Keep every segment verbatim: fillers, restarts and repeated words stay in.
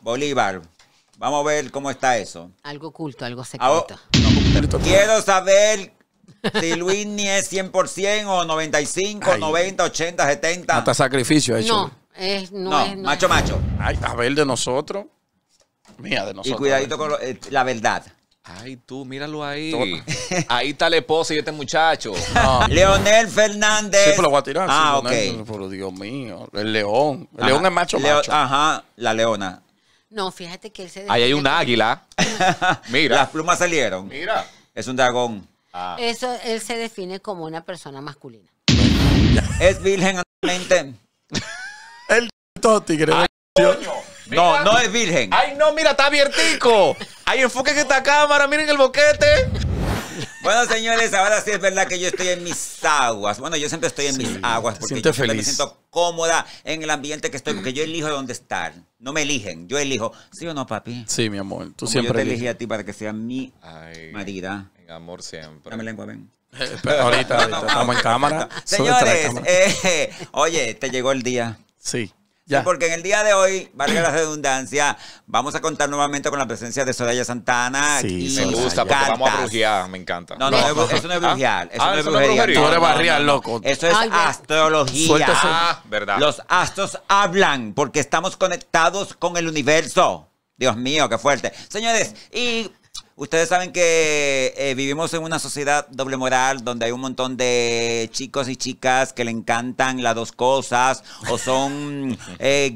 Bolívar. Vamos a ver cómo está eso. Algo oculto, algo secreto. Ah, no, quiero saber si Luismi es cien por ciento o noventa y cinco, Ay. noventa, ochenta, setenta. Hasta sacrificio ha hecho. No, es, no, No, es. No macho, es. macho. Ay, a ver, de nosotros. Mía, de nosotros. Y cuidadito con lo- eh, la verdad. Ay, tú, míralo ahí. Ahí está la esposa y este muchacho. No. Leonel Fernández. Sí, pero lo voy a tirar. Ah, sí, ok. Leonel, pero Dios mío. El león. El Ajá. león es macho, Leo- macho. Ajá, la leona. No, fíjate que él se Ahí hay define un como- águila. Mira. Las plumas salieron. Mira. Es un dragón. Ah. Eso, él se define como una persona masculina. Es virgen actualmente. El todo tigre. Ay, coño. No, Mira. no es virgen. Ay, no, mira, está abiertico. Ay, enfoquen esta cámara, miren el boquete. Bueno, señores, ahora sí es verdad que yo estoy en mis aguas. Bueno, yo siempre estoy en Sí, mis aguas porque siente yo siempre me feliz. siento cómoda en el ambiente que estoy, porque yo elijo dónde estar. No me eligen, yo elijo. ¿Sí o no, papi? Sí, mi amor. Tú Como siempre yo te eliges. elegí a ti para que sea mi Ay, marida. en amor siempre. Dame lengua, ven. Eh, pero ahorita, ahorita estamos en cámara. Solo está la Señores, cámara. eh, oye, te llegó el día. Sí. Sí, Ya. porque en el día de hoy, valga la redundancia, vamos a contar nuevamente con la presencia de Soraya Santana. Sí, y Me Soraya. gusta porque vamos a cartas. brujear, me encanta. No, no, No. no, eso no es brujear. Eso Ah, no es eso no es brujería. brujería. Tú eres barrial, loco. Eso es Ay, ve. astrología. Suelta ese- Ah, verdad. Los astros hablan porque estamos conectados con el universo. Dios mío, qué fuerte. Señores, y ustedes saben que eh, vivimos en una sociedad doble moral donde hay un montón de chicos y chicas que le encantan las dos cosas o son... eh,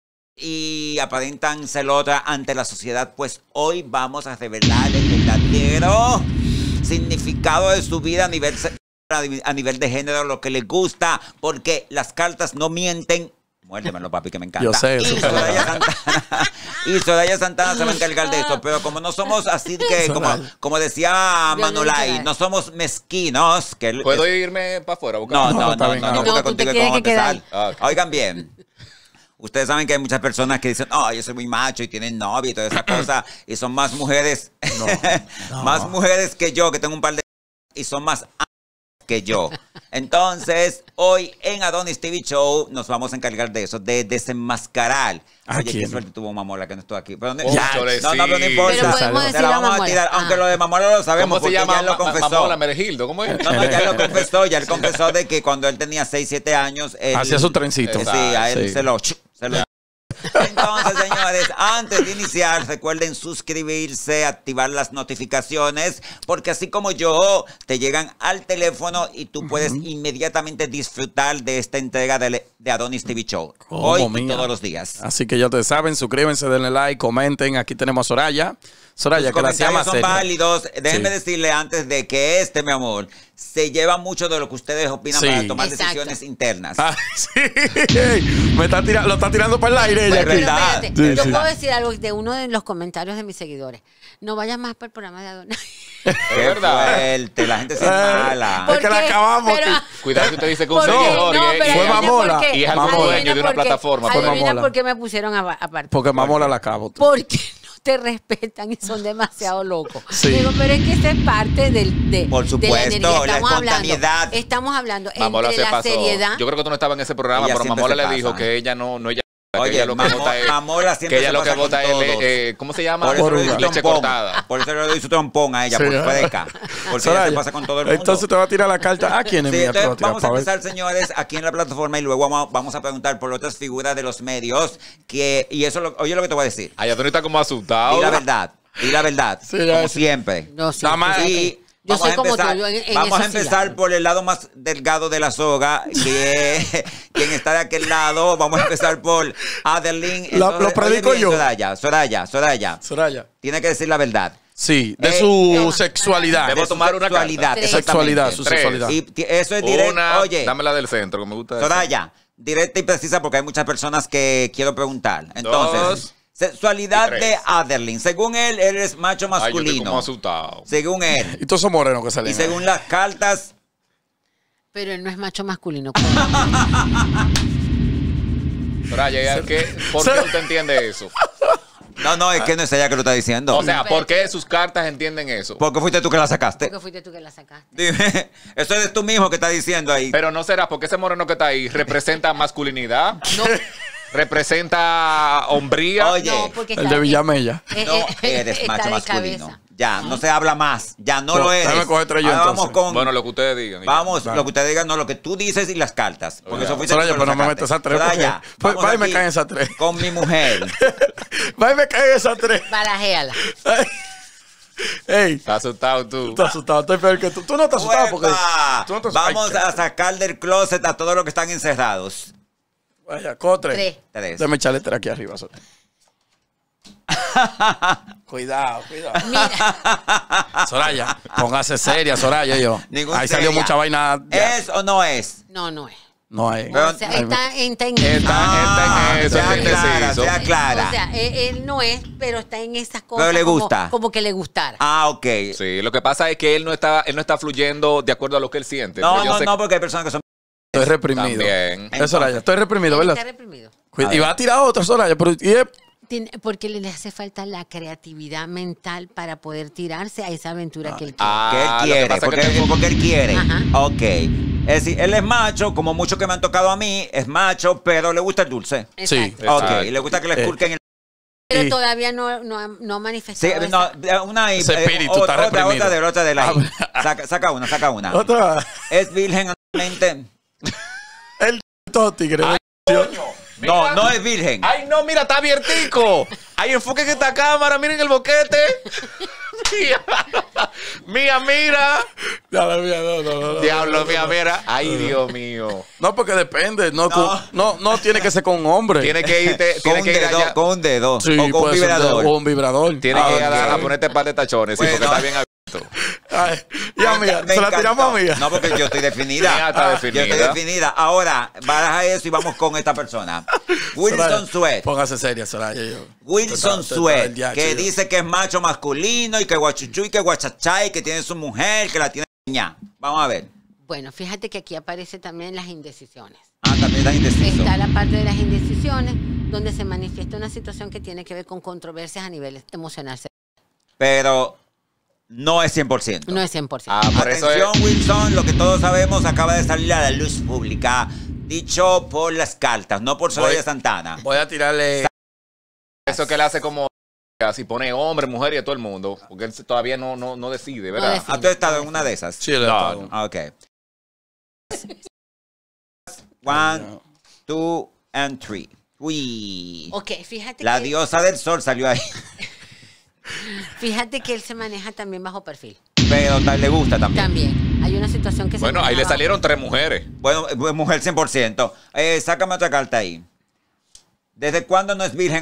y aparentan ser otra ante la sociedad. Pues hoy vamos a revelar el verdadero significado de su vida a nivel, se- a nivel de género, lo que les gusta, porque las cartas no mienten. Muérdemelo, papi, que me encanta. Yo sé, Y eso. Soraya Santana, y Soraya Santana se va a encargar de eso, pero como no somos así que, como, Soraya. como decía Yo no Manolay, dije no somos mezquinos. Que él- ¿Puedo es- irme para afuera? a buscar? no, no, No, está no, bien, no, no. no, porque No, tú contigo te es como tienes que empezar. quedar. Ah, ok. Oigan bien. Ustedes saben que hay muchas personas que dicen, oh, yo soy muy macho y tienen novia y toda esa cosa, y son más mujeres, no. más mujeres que yo, que tengo un par de y son más que yo. Entonces, hoy en Adonis T V Show nos vamos a encargar de eso, de desenmascarar. ¿A Oye, qué quién? suerte tuvo Mamola que no estuvo aquí. Pero no, Oh, ya, chole, no, no, pero no sí. importa. Pero podemos Te decir la a vamos a Mamola. tirar, Ah. aunque lo de Mamola lo sabemos ¿Cómo se porque llama? ya lo Ma- confesó. Mamola Meregildo, ¿cómo es? No, no, ya lo confesó, ya él confesó de que cuando él tenía seis, siete años, él, Hacía su trencito. eh, sí, a él Sí. se lo... Se lo Entonces, señores, antes de iniciar, recuerden suscribirse, activar las notificaciones, porque así como yo, te llegan al teléfono y tú puedes inmediatamente disfrutar de esta entrega de, de Adonis T V Show. Como Hoy y mía. todos los días. Así que ya te saben, suscríbanse, denle like, comenten. Aquí tenemos a Soraya. Soraya, Los que la se llama comentarios son seria. válidos. Déjenme Sí. decirle antes de que este, mi amor, se lleva mucho de lo que ustedes opinan Sí. para tomar Exacto. decisiones internas. Ah, sí. Me está tira- lo está tirando para el aire ella Bueno, aquí. pero verdad. Espérate, Sí, yo sí. puedo decir algo de uno de los comentarios de mis seguidores. No vayas más para el programa de Adonai. Es Qué verdad. fuerte, la gente se es Eh, mala. Es que la acabamos Pero- aquí. Cuidado que usted dice que un ¿Por qué? seguidor No, y- pero y- Fue adivina Mamola. por qué. Y es algo Adivina dueño de una por qué. plataforma. Fue Adivina Mamola. por qué me pusieron a- aparte. Porque Mamola la acabo. Porque no te respetan y son demasiado locos. Sí. Digo, pero es que esa es parte del, de, Por de supuesto, la energía. la Estamos hablando, espontaneidad. estamos hablando Mamola entre se la pasó. seriedad. Yo creo que tú no estabas en ese programa, Ella pero siempre Mamola se le dijo pasa. que ella no, no ella, que Oye, ella lo que Mamo- vota es, Mamola que siempre ella se lo que pasa con vota es, todos. eh, ¿cómo se llama? Por eso Por le doy una. su Leche trompón. cortada. Por eso le doy su trompón a ella, Sí, por ¿eh? freca. Porque Soraya, ella se pasa con todo el mundo. Entonces te va a tirar la carta. ¿A quién es Sí, mía? Te va a entonces tirar vamos a pa' ver. empezar, señores, aquí en la plataforma y luego vamos, vamos a preguntar por otras figuras de los medios. Que, y eso, lo, oye lo que te voy a decir. Ay, Antonio está como asustado. Y la verdad, y la verdad, Sí, ya como es- siempre. No, sí, Nada más- fíjate. Y Yo vamos soy a como empezar, tú, yo en- en vamos a eso sí empezar la- por el lado más delgado de la soga, que es quien está de aquel lado. Vamos a empezar por Adeline. La- lo predico oye bien, yo. Soraya, Soraya, Soraya. Soraya. Tiene que decir la verdad. Sí, de Eh, su toma. sexualidad. Debo De su tomar una sexualidad, carta. Sexualidad, su Tres. sexualidad. Y ti- eso es directo. Una, Oye, dame la del centro, que me gusta. esa. Soraya, directa y precisa porque hay muchas personas que quiero preguntar. Entonces, Dos. sexualidad Y tres. de Adeline. Según él, él es macho Ay, yo estoy masculino. como asustado. Según él. Y todos esos morenos que Y salen. según las cartas, Pero él no es macho masculino. Soraya, ¿qué? ¿por qué usted entiende eso? no, no, es que no es ella que lo está diciendo. O sea, ¿por qué sus cartas entienden eso? ¿por qué fuiste tú que la sacaste? Porque fuiste tú que la sacaste. Dime, eso es tú mismo que estás diciendo ahí. Pero no será porque ese moreno que está ahí representa masculinidad. No, representa hombría. Oye, No, porque El está- de Villamella. eh, no eh, eres está macho de masculino. cabeza. Ya, no se habla más. Ya no Co- lo eres. déjame coger tres yo, Ahora vamos entonces. con... Bueno, lo que ustedes digan. Vamos, Dale. lo que ustedes digan, no lo que tú dices y las cartas. Porque Oye, eso fuiste Soraya, tú que lo pero no me sacaste. metas a tres, Soraya, porque- pues, vamos va y me aquí caen esas tres. Con mi mujer. Va y me caen esas tres. Barajéala. Ey, Estás asustado tú. estás asustado, estoy peor que tú. Tú no estás asustado porque. ¡Uepa! Tú no estás- Vamos Ay, a sacar del closet a todos los que están encerrados. Vaya, cotre. Tres. Tres. Déjame echarle tres aquí arriba. Soraya. Cuidado, cuidado. Mira, Soraya, póngase seria, Soraya. Yo. Ningún Ahí salió seria. mucha vaina. ya. ¿Es o no es? no, no es. No hay. Pero- O sea, Ay, está en, está en Está- esa. está en eso, sea está clara, indeciso. sea clara. O sea, él, él no es, pero está en esas cosas. Pero le como- gusta. Como, que le gustara. Ah, ok. Sí, lo que pasa es que él no está, él no está fluyendo de acuerdo a lo que él siente. No, Pero yo no, sé no, porque hay personas que son... Estoy reprimido. También. Es Soraya, estoy reprimido, Él ¿verdad? está reprimido. Cuida- Y va a tirar otra, Soraya. Pero, y es- Tiene- porque le hace falta la creatividad mental para poder tirarse a esa aventura que él quiere. Ah, que él lo que quiere, pasa es que porque, tengo- porque él quiere. Ajá. Ok. Es decir, él es macho, como muchos que me han tocado a mí, es macho, pero le gusta el dulce. sí. Exacto. Ok, Exacto. y le gusta que le Eh. esculquen el... Pero y- todavía no, no, ha- no ha Sí, manifestado. no, esa- una y- Ese eh, espíritu otra, está otra, reprimido. otra de la otra de la I. Ah, Saca, saca una, saca una. Otra. Es virgen actualmente. El todo tigre. Ay, coño. No, Mira. no es virgen. Ay, no, mira, está abiertico. Ay, enfoquen esta cámara, miren el boquete. Mía, mía, mira. Diablo, mía, no, no, no, no. Diablo, mía, mira. Ay, Dios mío. No, porque depende. No, No. con- no, no tiene que ser con un hombre. Tiene que irte, Con tiene un que ir dedo, allá. con un dedo. Sí, o con un puede ser vibrador. O un vibrador. Tiene Ah, que ir a, dar- a ok. ponerte par de tachones, sí, Bueno. porque está bien abierto. Ay, y amiga, Me se la encantó. tiramos a amiga. No, porque yo estoy definida. Mía está Ah, definida. Yo estoy definida. Ahora, baraja eso y vamos con esta persona. Wilson Sweat. Póngase seria, Soraya. Yo. Wilson Te- te- te- Sweat, el diacho, que yo. dice que es macho masculino y que guachuchu y que guachachá y que tiene su mujer, que la tiene niña. Vamos a ver. Bueno, fíjate que aquí aparece también las indecisiones. Ah, también está indeciso. Está la parte de las indecisiones, donde se manifiesta una situación que tiene que ver con controversias a nivel emocional. Pero no es cien por ciento. No es cien por ciento. Ah, por eso Atención, es. Wilson, lo que todos sabemos acaba de salir a la luz pública, dicho por las cartas, no por Soraya Voy- Santana. Voy a tirarle. Eso que él hace como así pone hombre, mujer y a todo el mundo. Porque él todavía no, no, no decide, ¿verdad? decide. ¿Has tú estado en una de esas? Sí, le No, pago. no. Ah, ok. One, two, and three. Uy. Ok, fíjate La que, diosa del sol salió ahí. fíjate que él se maneja también bajo perfil. Pero tal- le gusta también. También. Hay una situación que se Bueno, ahí maneja le bajo- salieron tres mujeres. Bueno, eh, mujer cien por ciento. Eh, sácame otra carta ahí. ¿Desde cuándo no es virgen?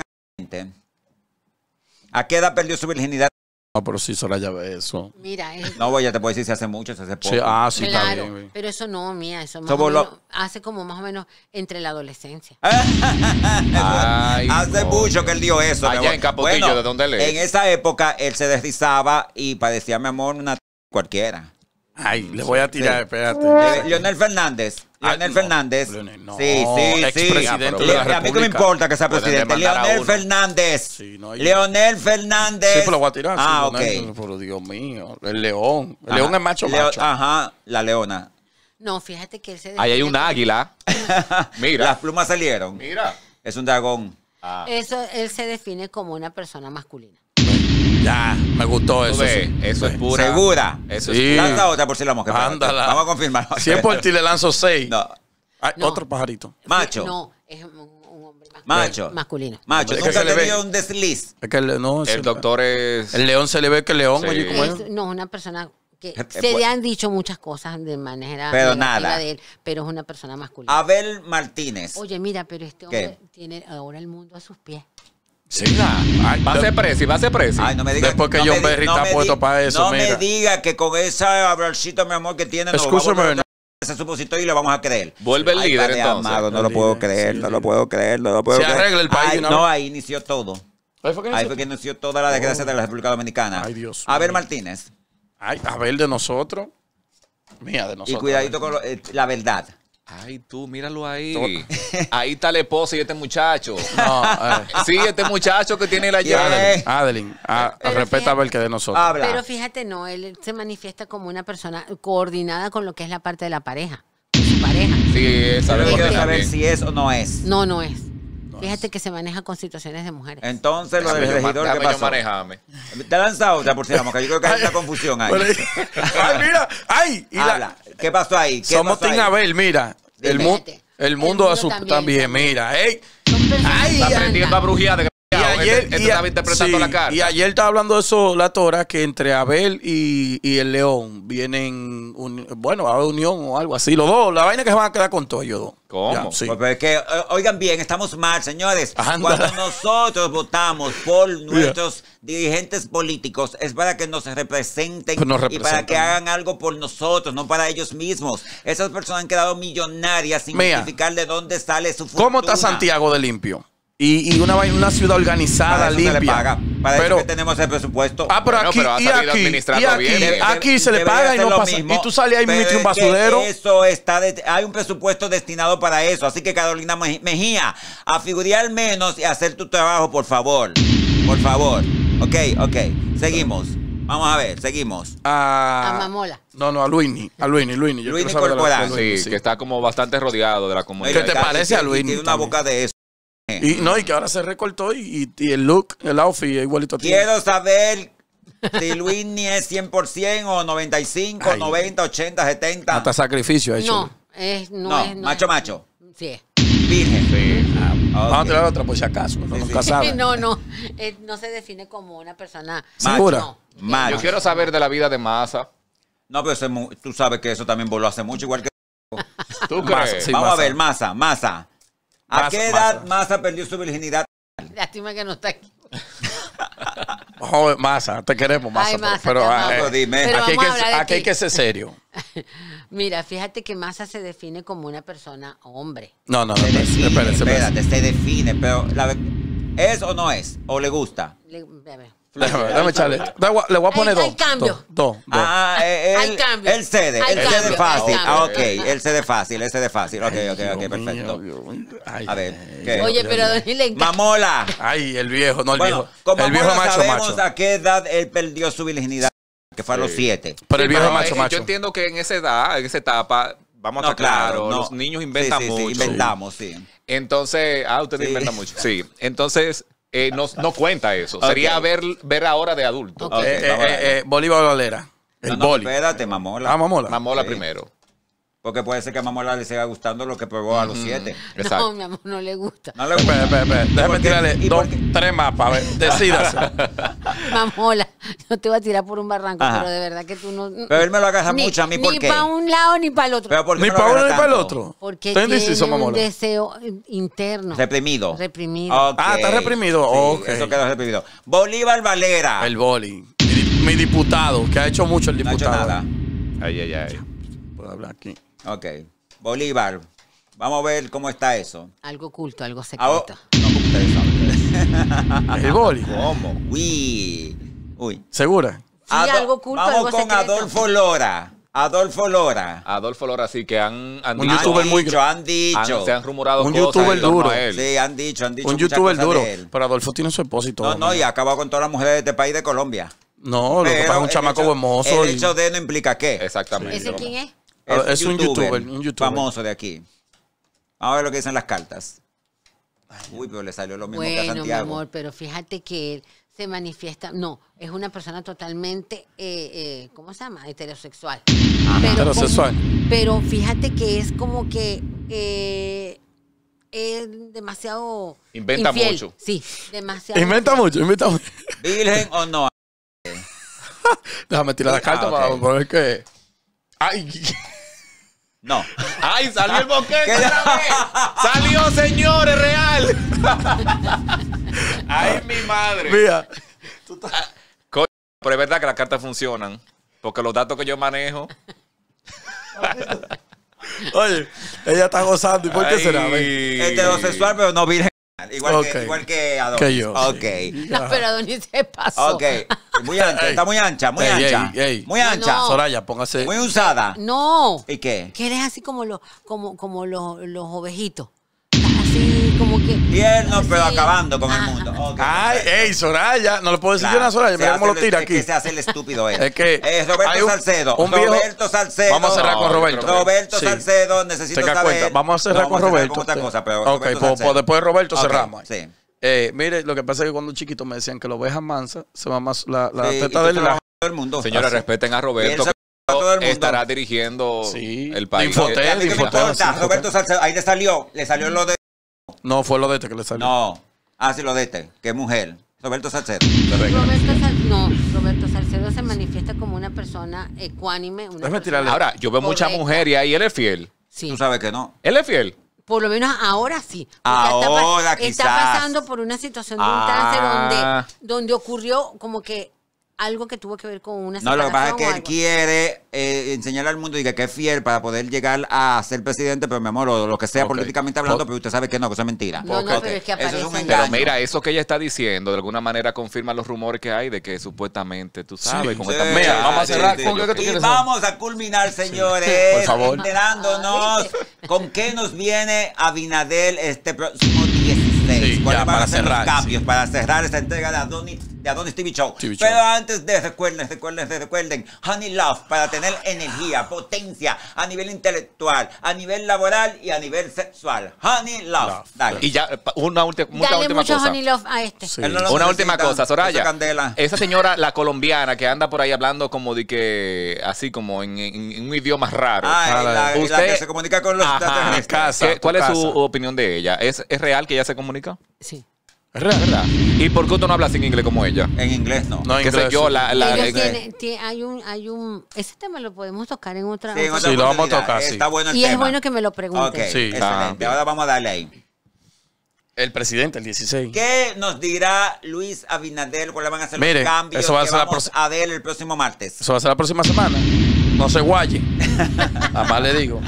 ¿A qué edad perdió su virginidad? No, pero sí, Soraya ve eso. Mira, es, No voy, ya te puedo decir si hace mucho, si hace poco. Sí, ah, sí, está claro, bien. güey. pero eso no, mía, eso más Eso o voló- menos, hace como más o menos entre la adolescencia. Ay, Hace no. mucho que él dio eso. mi Allá amor. en Capotillo, ¿de dónde él es? En esa época él se deslizaba y parecía, mi amor, una t- cualquiera. Ay, le voy a tirar, Sí. espérate. Eh, Leonel Fernández. Ah, Leonel no. Fernández. Leonel, no. Sí, sí, sí. Expresidente de Le- la a mí que me República. importa que sea Pueden presidente. demandar a Leonel uno. Fernández. Sí, no hay- Leonel Fernández. Sí, pero lo voy a tirar. Ah, sí, ok. Leonel, pero Dios mío. El león. El Ajá. león es macho, Leo- macho. Ajá, la leona. No, fíjate que él se Ahí hay define un como- águila. Mira. Las plumas salieron. Mira. Es un dragón. Ah. Eso, él se define como una persona masculina. Ya, me gustó Tú eso. ves, sí. eso es pura. ¿Segura? Eso Sí. es Lanza otra por si la mosca. espérate. Ándala. Vamos a confirmar. Si es por ti, le lanzo seis. No. Ay, No. Otro pajarito. Macho. No, es un, un hombre masculino. Macho. Masculino. Macho, Es que nunca se le he ve. tenido un desliz. Es que el, no, El sí, doctor es. El león se le ve que el león, Sí. oye, ¿cómo es? Es- no, es una persona que Eh, se pues- le han dicho muchas cosas de manera Pero negativa nada. de él, pero es una persona masculina. Abel Martínez. Oye, mira, pero este ¿Qué? hombre tiene ahora el mundo a sus pies. Sí. Ay, va a ser presi, va a ser presi. Ay, no me digas. Después que no John me di- Berry no está me puesto di- para eso, No mira. me diga que con ese abracito, mi amor, que tiene, nos Escúchame, vamos a no. ese supositorio y le vamos a creer. Vuelve el Ay, líder, Padre entonces. amado, no El lo puedo líder, creer, sí, no el lo líder. puedo creer, no lo puedo Se creer. arregla el país Ay, de una no, vez. ahí inició todo. Ahí fue que Ahí nació. fue que inició toda la desgracia de la República Dominicana. Ay, Dios Abel mío. Martínez. Ay, a ver, de nosotros. Mía, de nosotros. Y cuidadito con lo- eh, la verdad. Ay, tú, míralo ahí. Ahí está la esposa y este muchacho. No, eh. Sí, este muchacho que tiene la ¿Quién? llave. Adeline, ah, Pero respeta fíjate- a ver que de nosotros. Habla. Pero fíjate, no, él se manifiesta como una persona coordinada con lo que es la parte de la pareja, con su pareja. Sí, esa Yo lo que quiero es saber también. si es o no es. No, no es. No Fíjate que se maneja con situaciones de mujeres. Entonces, lo del Déjame yo ma- regidor, ¿qué déjame yo pasó? manejarme. Te ha lanzado otra por si la mosca. Yo creo que hay una confusión ahí. Ay, mira. Ay, y la- Habla. ¿Qué pasó ahí? ¿Qué somos pasó Team ahí? Abel, mira. El, Dime. mu- Fíjate. el El mundo mundo a su también, también, también. mira. Ey. Son personas Ay, que ay, Está aprendiendo a andan. brujía de Y ayer, Este, este y a- estaba interpretando sí, la carta. y ayer estaba hablando de eso la Tora, que entre Abel y, y el León vienen, un- bueno, va a haber unión o algo así. Los dos, la vaina que se van a quedar con todos ellos dos. ¿Cómo? Ya, sí. Pues, pero es que, o- oigan bien, estamos mal, señores. Anda. Cuando nosotros votamos por nuestros dirigentes políticos, es para que nos representen Pues nos y para representan. que hagan algo por nosotros, no para ellos mismos. Esas personas han quedado millonarias sin Mira. justificar de dónde sale su fortuna. ¿Cómo está Santiago de limpio? Y, y una, vaina- una ciudad organizada, Para eso se le limpia. paga. Para pero, eso que tenemos el presupuesto. ah, pero Bueno, aquí, pero ha y sabido aquí, administrarlo y aquí, bien. Debe- aquí se le Debería paga y ser no lo pasa. mismo, Y tú sales ahí y pero metes un es que basurero. Eso está de- hay un presupuesto destinado para eso. Así que Carolina Mej- Mejía, a figurar menos y hacer tu trabajo, por favor. Por favor. Ok, ok. Seguimos. Vamos a ver, seguimos. A, A Mamola. No, no, a Luini. A Luini, Luini. Yo Luini quiero saber de la- Corporán. de Luini, Sí, sí. que está como bastante rodeado de la comunidad. ¿Qué te Oiga, parece y- a y Luini Tiene una también? boca de eso. Y no, y que ahora se recortó y, y- y el look, el outfit es igualito a ti. Quiero saber si Luini es cien por ciento o noventa y cinco, Ay. noventa, ochenta, setenta. Hasta sacrificio ha hecho. No, es, no, No, es. No macho, es- macho. Sí es. Virgen. Sí. Ah, ok. Vamos a tirar otra por si acaso. No, Sí, nunca sí. sabe. No, no. eh, no se define como una persona. ¿Segura? No. Macho. Yo quiero saber de la vida de Massa. No, pero ese mu- tú sabes que eso también voló hace mucho, igual que... ¿Tú Massa, crees? sí. Vamos Massa. a ver, Massa, Massa. ¿A Massa, qué edad Massa. Massa perdió su virginidad? Lástima que no está aquí. Vamos a ver, Massa, te queremos, Massa. Ay, pero- Massa, pero te ah, amamos. eh, Pero dime. Pero aquí hay vamos que, a hablar de aquí hay ti. que ser serio. Mira, fíjate que Massa se define como una persona hombre. No, no, no, Se espérate, define, espérate, espérate. espérate, se define, pero la ve- ¿es o no es? ¿O le gusta? Le- a ver. Déjame, déjame echarle. Le voy a- le voy a poner Hay- dos. hay cambio. Dos, dos, dos. Ah, eh, Hay él, cambio. él cede, Hay él cambio, cede hay fácil. cambio. Ah, ok, él cede fácil, él cede fácil. Ok, ok, ok, Dios perfecto. mío, Dios mío. Ay, A ver, ay, ¿qué? Oye, Dios pero a mío. Donny le encanta. Mamola. Ay, el viejo, no el Bueno, viejo. con El viejo Mamola macho, sabemos macho. a qué edad él perdió su virginidad, que fue a los Sí. siete. Pero el Sí, viejo pero, macho, eh, macho. Yo entiendo que en esa edad, en esa etapa, vamos a No, estar claros, claro, no. los niños inventan Sí, sí, sí, mucho. inventamos, sí. Entonces, ah, ustedes Sí. inventan mucho. Sí. Entonces, eh, no, no cuenta eso. Ok. Sería ver, ver ahora de adulto. Ok. Ok, Eh, eh, vamos a eh, ver. eh, Bolívar Valera. El No, no, boli. espérate, Mamola. Ah, mamola. Mamola Sí. primero. Porque puede ser que a Mamola le siga gustando lo que probó a los siete. Exacto. No, mi amor, no le gusta. No le Espera, gusta. espera, espera. ¿Y Déjame por qué? tirarle ¿Y dos, por qué? tres mapas. A ver, decídase. Mamola, no te voy a tirar por un barranco, Ajá. pero de verdad que tú no. Pero él me lo agarra ni, mucho a mí, ¿por Ni qué? para un lado ni para el otro. Pero ¿por qué Ni me lo para uno agarra ni para el tanto? otro. Porque Está tiene indeciso, un Mamola. deseo interno. Reprimido. Reprimido. Ok. Ah, está reprimido. Sí, Ok. Eso quedó reprimido. Bolívar Valera. El boli. Mi, di- mi diputado, que ha hecho mucho el No ha hecho diputado. nada. Ay, ay, ay. Puedo hablar aquí. Ok. Bolívar. Vamos a ver cómo está eso. Algo oculto, algo Ah, oh, secreto. no, como ustedes saben. El boli. ¿Cómo? Uy. Uy. ¿Segura? Sí, algo oculto, Vamos algo con secreto. Adolfo Lora. Adolfo Lora. Adolfo Lora, sí, que han, han Un dicho- youtuber han muy dicho, han dicho. han- se han rumorado Un cosas youtuber en torno duro. a él. Sí, han dicho, han dicho Un muchas youtuber cosas duro. de él. Pero Adolfo tiene su esposo y todo. No, no, y ha acabado con todas las mujeres de este país de Colombia. No, lo que Pero pasa es un el chamaco hecho- hermoso. El y- hecho de no implica qué. Exactamente. ¿Ese quién es? Ah, es un youtuber, un youtuber. famoso de aquí. Vamos a ver lo que dicen las cartas. Uy, pero le salió lo mismo que a Bueno, mi Santiago. amor, pero fíjate que él se manifiesta. No, es una persona totalmente. Eh, eh, ¿Cómo se llama? Heterosexual. Pero Heterosexual. como- pero fíjate que es como que. Eh, es demasiado. Inventa infiel. mucho. Sí, demasiado. Inventa mucho, inventa mucho. ¿Virgen o no? Déjame tirar la Ah, carta ok. para para ver qué. Ay, No. ¡Ay, salió el boquete ¿Qué? otra vez! ¡Salió, señores, real! ¡Ay, mi madre! mira. Coño, pero es verdad que las cartas funcionan. Porque los datos que yo manejo... Oye, ella está gozando. ¿Y por qué Ay. será? Ven. Heterosexual, pero no virgen. Igual, Ok. que, igual que Adolfo. Que yo. Ok. sí. No, pero Adonis se pasó. Ok. Muy ancha, Ey. está muy ancha, muy Ey, ancha. ey, ey. Muy No, ancha. no. Soraya, póngase. Muy usada. No. ¿Y qué? Que eres así como los, como, como los, los ovejitos. Así, como que... Tierno, pero Sí. acabando con el Ajá. mundo. Ok, Ay, perfecto. ey, Soraya. No le puedo decir Claro, yo a Soraya. se Mira cómo lo hace tira el- aquí. Es que se hace el estúpido él. Es que Eh, Roberto hay un- Salcedo. un viejo- Roberto Salcedo. Vamos a cerrar con No, Roberto. Roberto Sí. Salcedo, necesito Tenga saber. cuenta, vamos a cerrar No, con vamos a Roberto. otra cosa, pero ok, Roberto pues, Salcedo. pues después de Roberto Ok, cerramos. Sí. Eh, mire, lo que pasa es que cuando chiquito me decían que la oveja mansa se va más la, la Sí, y teta tú de él. se y lo la- vas a todo el mundo. Señores, Así. respeten a Y él Roberto, se que a todo el mundo. estará dirigiendo Sí, el país. Infotel, ¿Y a ti qué me Infotel, importa? sí, Roberto Salcedo, ahí le salió, le salió lo de... No, fue lo de este que le salió. No, ah, sí, lo de este, que es mujer. Roberto Salcedo. Roberto, Sal- no, Roberto Salcedo se manifiesta como una persona ecuánime. Una Déjame persona- tirarle. Ahora, yo veo mucha Correcta. mujer y ahí él es fiel. Sí. Tú sabes que no. Él es fiel. Por lo menos ahora sí. Porque Ahora, está, pa- está quizás. pasando por una situación de un Ah. trance donde, donde ocurrió como que algo que tuvo que ver con una No, lo que pasa es separación que o él algo. quiere eh, enseñarle al mundo y que, que es fiel para poder llegar a ser presidente, pero mi amor, o lo que sea Ok. políticamente hablando, Po- pero usted sabe que no, que eso es mentira. No, no, Ok. pero es que Eso es un aparece- engaño. Pero mira, eso que ella está diciendo, de alguna manera confirma los rumores que hay de que supuestamente, tú sabes, Sí, con Sí, esta Mira, muchacha, vamos a sí, cerrar sí. con- ¿qué tú Y quieres vamos a culminar, señores, Por favor. enterándonos con qué nos viene Abinadel este próximo dieciséis. Sí, ¿Cuáles ya, van a para ser los cerrar, cambios sí. para cerrar esta entrega de Adonis, de Adonis T V Show? T V Show. Pero antes de, recuerden, recuerden, recuerden, Honey Love, para tener energía, potencia a nivel intelectual, a nivel laboral y a nivel sexual. Honey Love. Love. Dale. Y ya, eh, pa- una, ulti- una Dale última mucho cosa. honey love a este. Sí. Él no lo Una necesita, última cosa, Soraya. esa candela. Esa señora, la colombiana, que anda por ahí hablando como de que, así como en, en- en un idioma raro. Ah, Ah, la, la- la usted- que se comunica con los Ajá. extraterrestres. Casa. ¿Qué- tu ¿Cuál es su casa. opinión de ella? ¿Es, ¿Es real que ella se comunica? Sí. Es real, ¿verdad? ¿Y por qué usted no habla sin inglés como ella? En inglés no. No, ¿Qué sé inglés, yo? sí. La, la- Ellos eh, tienen- tie- hay un, hay un, ese tema lo podemos tocar en otra. Sí, en otra- otra Sí, lo vamos a oportunidad. tocar, sí. Está bueno el y tema. es bueno que me lo pregunten. Ok, Sí. excelente. Ah, bien. Ahora vamos a darle ahí. El presidente, el dieciséis. ¿Qué nos dirá Luis Abinadel? ¿Cuáles van a ser Mire, los cambios eso va a que ser la vamos prox- a ver el próximo martes? Eso va a ser la próxima semana. No se guaye. Nada más le digo.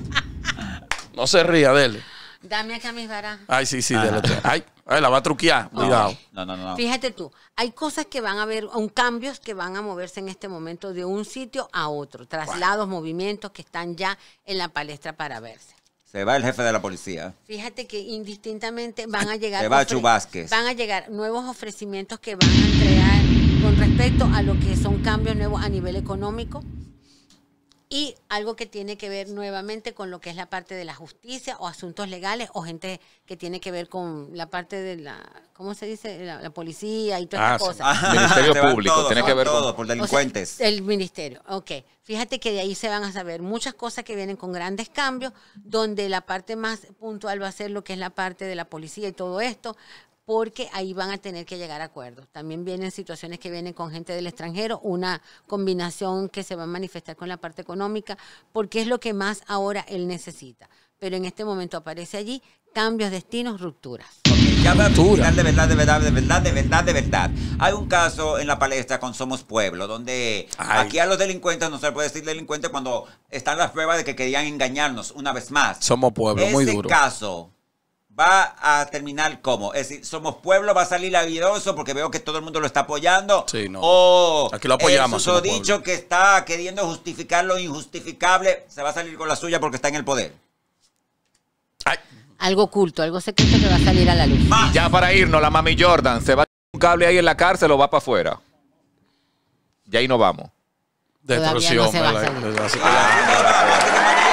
No se ría, dele. Dame acá mis varas. Ay, sí, sí, dele. Ay, ay, la va a truquear. Cuidado. No, no, no. no. Fíjate tú, hay cosas que van a haber, un cambios que van a moverse en este momento de un sitio a otro, traslados, movimientos que están ya en la palestra para verse. Se va el jefe de la policía. Fíjate que indistintamente van a llegar Se va ofre- Chu Vázquez. van a llegar nuevos ofrecimientos que van a crear con respecto a lo que son cambios nuevos a nivel económico y algo que tiene que ver nuevamente con lo que es la parte de la justicia o asuntos legales o gente que tiene que ver con la parte de la, ¿cómo se dice? La, la policía y todas Ah, estas sí. cosas. Ministerio Se van Público, todos, tiene se que van ver con- todos por O sea, delincuentes. el ministerio, ok. Fíjate que de ahí se van a saber muchas cosas que vienen con grandes cambios, donde la parte más puntual va a ser lo que es la parte de la policía y todo esto, porque ahí van a tener que llegar a acuerdos. También vienen situaciones que vienen con gente del extranjero, una combinación que se va a manifestar con la parte económica, porque es lo que más ahora él necesita. Pero en este momento aparece allí cambios, destinos, rupturas. Ok, ya va a Ruptura. final de verdad, de verdad, de verdad, de verdad, de verdad. Hay un caso en la palestra con Somos Pueblo, donde Ay. aquí a los delincuentes no se le puede decir delincuente cuando están las pruebas de que querían engañarnos una vez más. Somos pueblo, muy Ese duro. caso va a terminar como, es decir, Somos Pueblo va a salir airoso porque veo que todo el mundo lo está apoyando. Sí, no. O Aquí lo apoyamos, el Somos susodicho Pueblo. que está queriendo justificar lo injustificable se va a salir con la suya porque está en el poder. Ay, Algo oculto, algo secreto que va a salir a la luz. Más. Y ya para irnos, la mami Jordan se va a un cable ahí en la cárcel o va para afuera. Y ahí nos vamos. Todavía no destrucción. se va a ¿verdad? salir. Así que- Ah,